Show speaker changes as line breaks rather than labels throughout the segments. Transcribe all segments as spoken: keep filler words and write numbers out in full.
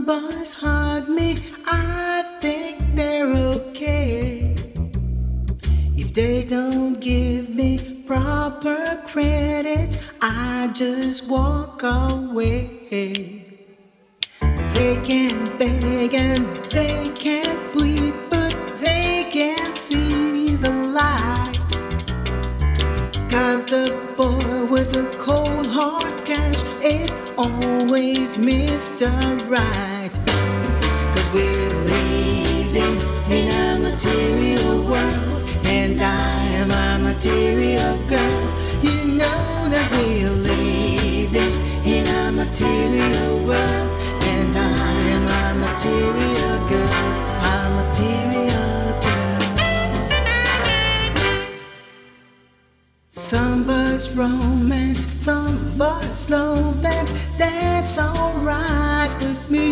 boys hug me, I think they're okay. If they don't give me proper credit, I just walk away. They can beg and they can plead, but they can't see the light. Cause the boy with the cold hard cash is always Mister Right. Cause we're living in a material world, and I am a material girl. You know that we're living in a material world, and I am a material girl, a material girl. Some boys romance, some boys slow dance, that's alright with me.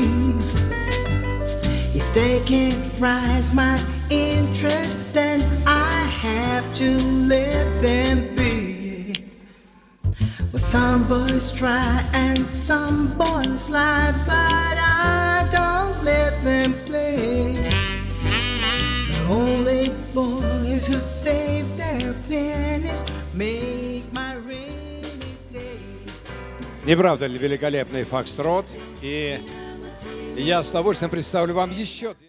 If they can't rise my interest, then I have to let them be. Well, some boys try and some boys lie, but I don't let them play. The only boys who save their pennies make my rainy day.
Не правда ли великолепный фокстрот? И я с удовольствием представлю вам еще...